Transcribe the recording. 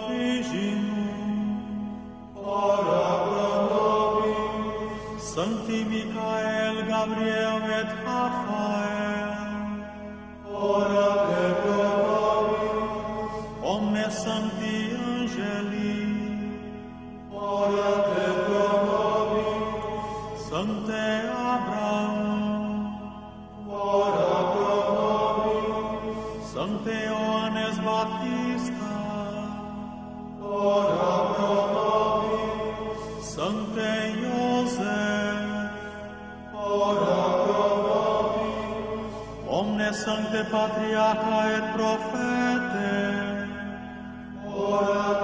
Virginum, ora pro nobis. Sancti Michael, Gabriel et Raphael, ora pro nobis. Omnes sancti angeli, ora pro nobis. Sancte Abraham, ora pro nobis. Sancte Ioannes Baptista, ora pro nobis. Sancte Iosef, ora pro nobis. Omnes sancte patriarcha et prophete, ora